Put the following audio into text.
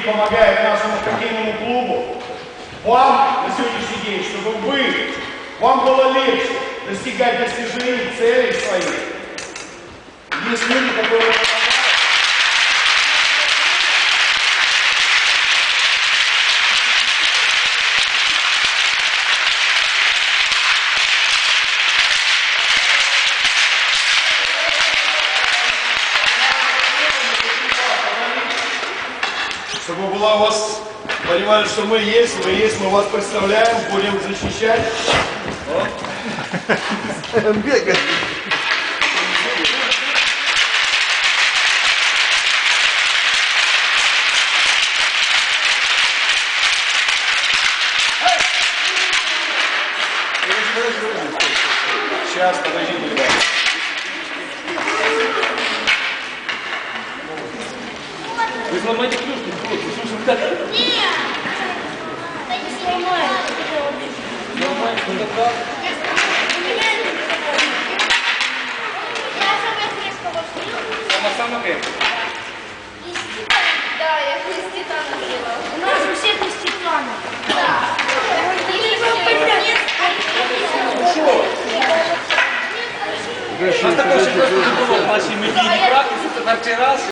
помогает нашему хоккейному клубу, вам на сегодняшний день, чтобы вам было легче достигать достижений, целей своих. Есть люди, которые... Чтобы была у вас, понимали, что мы есть, мы вас представляем, будем защищать. Бегать. Сейчас, подождите, ребята. Вы сломаете клюшку, слушай, как? Нет! Да не сломаю. Сломаете, ну как? Я самая крепкого шила. Самая крепкая. Да, я из титана жила. У нас у всех из титана. Да. У нас такой же просто в нашей медийной практике, это первый раз.